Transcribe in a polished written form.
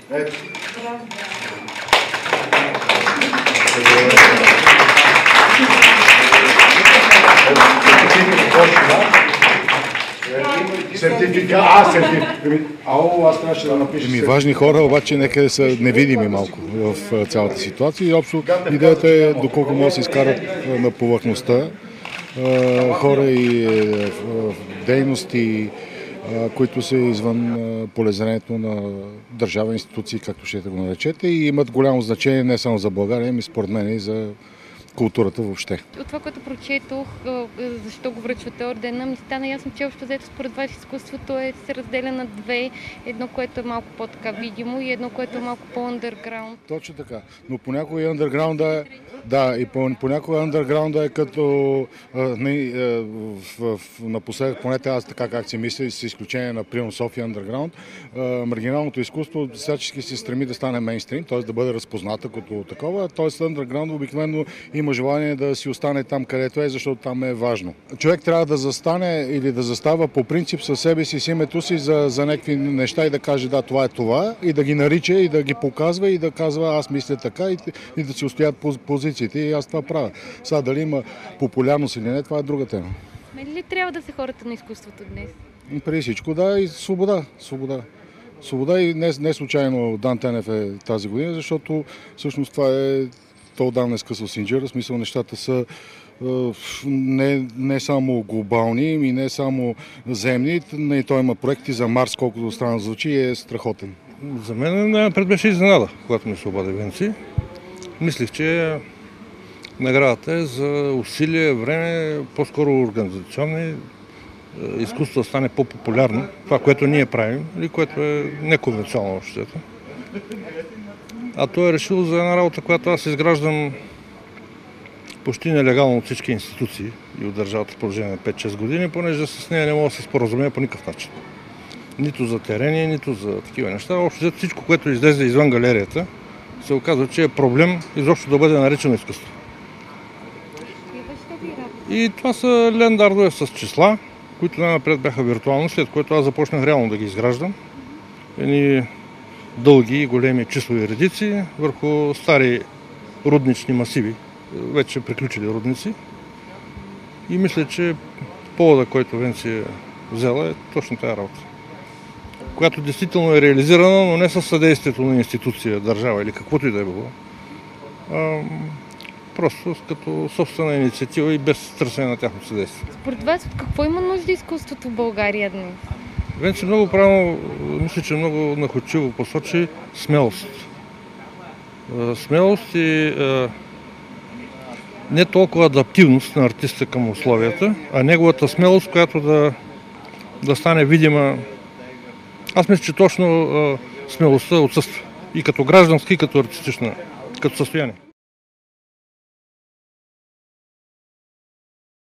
Ето. Сертификат. Аз трябваше да напиша. Важни хора, обаче нека са невидими малко в цялата ситуация. И общо идеята е доколко могат да се изкарат на повърхността хора и дейности, които са извън полезрението на държавни институции, както ще го наречете, и имат голямо значение не само за България, ами според мен и за културата въобще. От това, което прочетох, защо го връчвате ордена, ми стана ясно, че общо взето според вас изкуството се разделя на две. Едно, което е малко по-така видимо, и едно, което е малко по-андерграунд. Точно така. Но понякога и андерграунда е... Да, и понякога андерграунда е като напоследък, поне аз така как си мисля, с изключение на примерно София андерграунд, маргиналното изкуство всячески се стреми да стане мейнстрим, т.е. да бъде разпозната като такова, т.е. андерграунд обикновено има желание да си остане там, където е, защото там е важно. Човек трябва да застане или да застава по принцип със себе си, с името си за някакви неща и да каже да, това е това, и да ги нарича, и да ги показва, и да казва аз мисля така, и да си устоят позициите. И аз това правя. Сега дали има популярност или не, това е друга тема. Смели ли трябва да са хората на изкуството днес? Преди всичко да, и свобода. Свобода и не случайно Дан Тенев е тази година, защото всъщност това е то отдавна е скъсал синджира, в смисъл нещата са не само глобални и не само земни, и той има проекти за Марс, колкото странно звучи, и е страхотен. За мен най-напред беше изненада, когато ми се обади Венци. Мислих, че наградата е за усилие, време, по-скоро организационни, изкуството да стане по-популярно. Това, което ние правим, или което е неконвенционално обществото. А той е решил за една работа, която аз изграждам почти нелегално от всички институции и от държавата в продължение на 5-6 години, понеже с нея не мога да се споразумея по никакъв начин. Нито за терени, нито за такива неща. Общо всичко, което излезе извън галерията, се оказва, че е проблем изобщо да бъде наречено изкуство. И това са лендардове с числа, които най-напред бяха виртуални, след което аз започнах реално да ги изграждам. Едни дълги и големи числови редици върху стари руднични масиви, вече приключили рудници. И мисля, че повода, който Венци е взела, е точно тази работа, която действително е реализирана, но не със съдействието на институция, държава или каквото и да е било, просто като собствена инициатива и без търсене на тяхното съдействие. Според вас от какво има нужда изкуството в България днес? Венци много правилно, мисля, че много находчиво посочи смелост. Смелост и не толкова адаптивност на артиста към условията, а неговата смелост, която да стане видима. Аз мисля, че точно смелостта отсъства и като гражданска, и като артистична, като състояние.